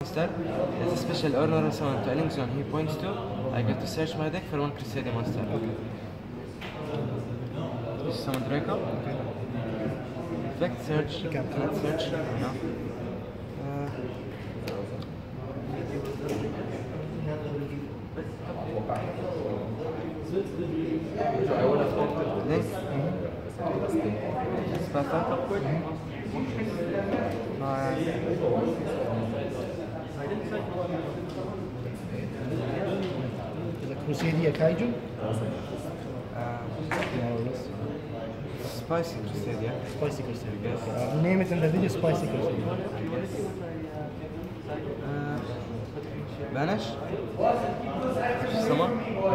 monster. It's a special order summon to a link zone he points to. I get to search my deck for one Crusadia monster. This is summon Draco. Effect search. Cannot search. No. Link. Sparta. Is it Crusadia Kaiju? Spicy Crusadia. Spicy Crusadia. Okay. Name it in the video, Spicy Crusadia. Banish. Summon.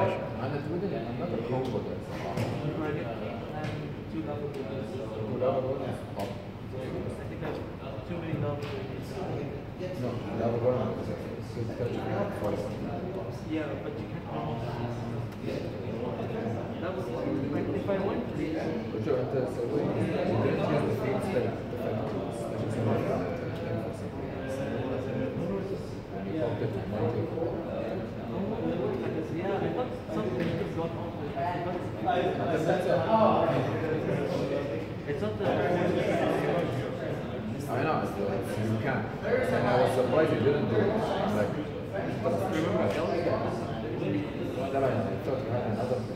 Yeah, but you can't. That was if I went to yeah, I thought something has gone on with it. It's not the I know, you can. And I was surprised you didn't do it. I'm like, remember Kelly? I thought you had another thing.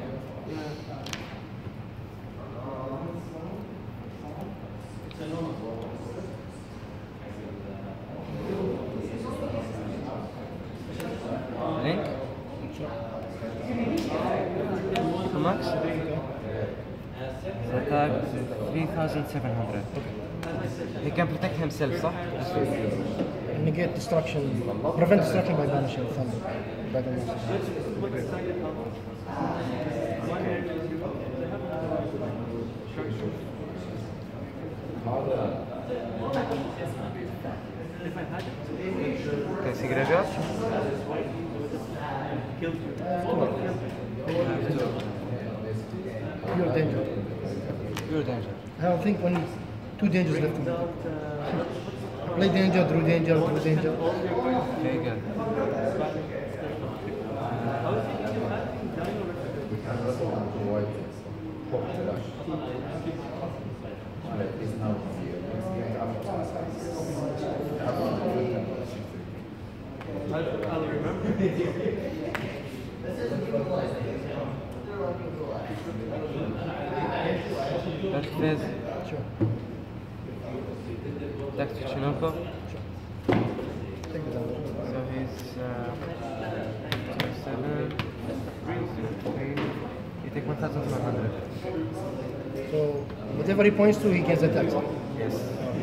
Link. Max. Attack 3,700. He can protect himself, صح? Negate destruction, prevent destruction by banishing thunder. Can see graveyard? Pure danger. Pure danger. I don't think only 2 dangers left. Play danger, drew danger, drew danger. Okay, good. I'll remember. Back phase. Sure. Back to Chinoko. Take it down. So he's 27, 3, you take 1,100. So whatever he points to, he gets attacked. Yes.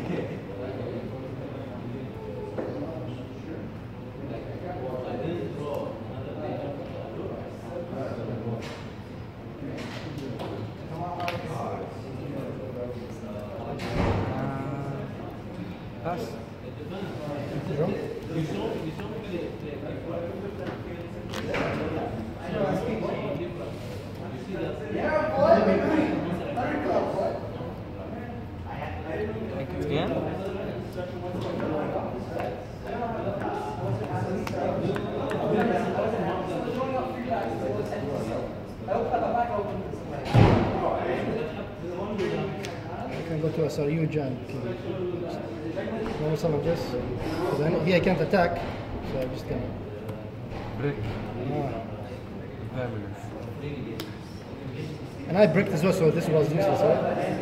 Pass. Draw. Take it again. I can go to a Saryuja and kill it. Normal some of this. Because here I can't attack, so I just can. Brick. Ah. Permanent. And I bricked as well, so this was useless, right?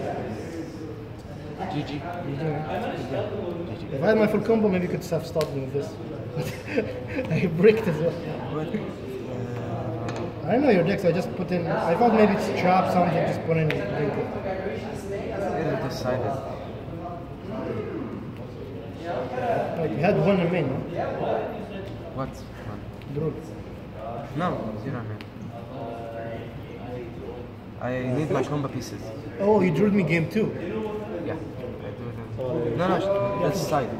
GG. If I had my full combo, maybe you could have started with this. I bricked as well. What? I know your decks, I just put in. I thought maybe it's trap something, just put in. Decided. Like, you had one in main, no? What? One? Drew. No, 0 man. I need my combo pieces. Oh, you drew me game 2. Yeah. I do them. No, that's side.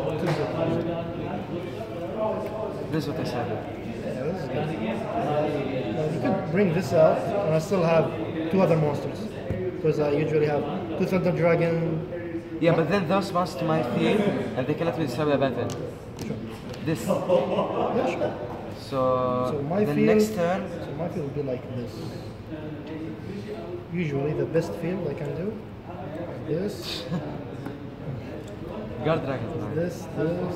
This is what I said. Yeah, this is good. Well, you could bring this out, and I still have 2 other monsters. Because I usually have 2 Thunder Dragon. Yeah, but then those bounce to my field and they cannot be destroyed by battle. Sure. This. Yeah, sure. So my the field, next turn, so my field will be like this. Usually the best field I can do. This, guard dragon. this,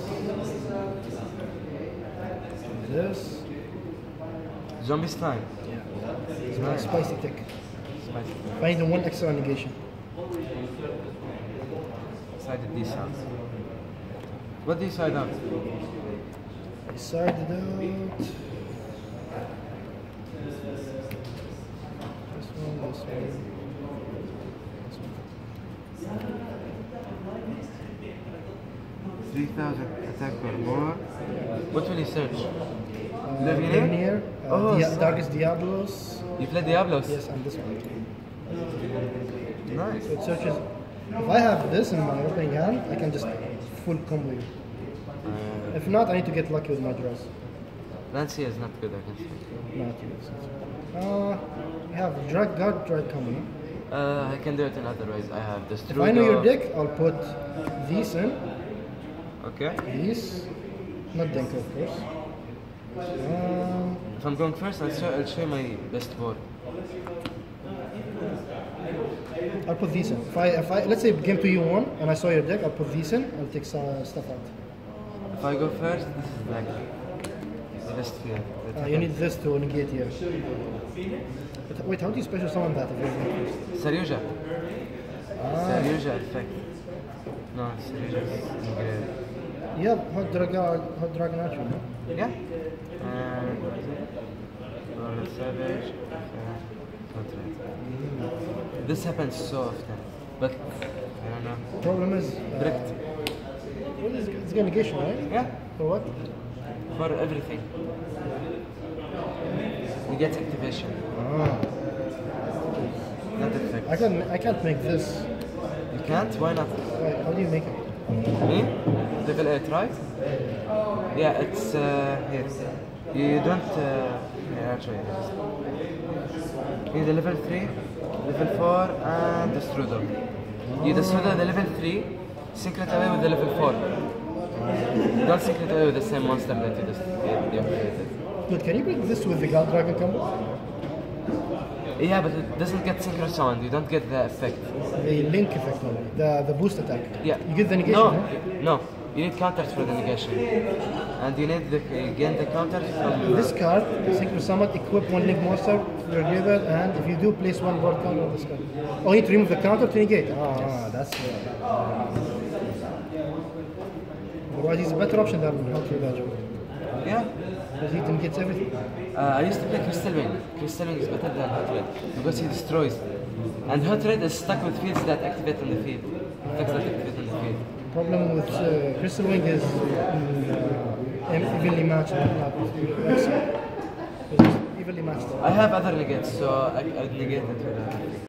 this. Zombie slime. It's my spicy tick. Spicy. Finding one extra negation. Sided these sounds. What do you side out? I sided out. This one, this one. 3000 attack or more. What will you search? Levineer, Levineer? Oh, so- Darkest Diablos. You play Diablos? Yes, and this one. Nice. So it searches. If I have this in my opening hand, I can just full combo you. If not, I need to get lucky with my draws. Lancia is not good, I can say. Not use. I have guard drag combo. No? I can do it in other ways. I have this If I know your deck, I'll put these in. Okay. These. Not Denko, of course. If I'm going first, I'll show you my best board. I'll put these in. If I let's say game 2 you won, and I saw your deck, I'll put these in. I'll take some stuff out. If I go first, this is like the best field. You need this to negate here. But wait, how do you special summon that if you're going first? Saryuja. Ah, Saryuja effect. No, Saryuja is engraved. yeah, hot dragon archer. No? Yeah. And what is it? Royal Savage. This happens so often, but I don't know. Problem is, Bricked. what is it's got negation, right? Yeah, For what? for everything. You get activation, Ah, not effect. I can't make this. You can't? Why not? Wait, how do you make it? Me? Level 8, right? Yeah, it's here. You don't. Here, I'll show you. You need a level 3, level 4, and the Strudo. You destroy the level 3, sync it away with the level 4. You don't sync it away with the same monster that you created. But can you bring this with the guard dragon combo? Yeah, but it doesn't get synchro sound. You don't get the effect. The link effect only. The boost attack. Yeah. You get the negation. No, Right? no. You need counters for the negation, and you need you gain the counters from This card, Synchro Summon, equip one link monster to your graveyard, and if you do, place one board counter on this card. Oh, you need to remove the counter to negate. That's otherwise, he's a better option than Hunter Badger. Yeah. Because he negates everything. I used to play Crystal Wing. Crystal Wing is better than Hot Red because he destroys. And Hot Red is stuck with fields that activate on the field. Effects that activate on the field. Problem with Crystal Wing is evenly matched, not evenly matched. I have other negates, so I'd negate it with that.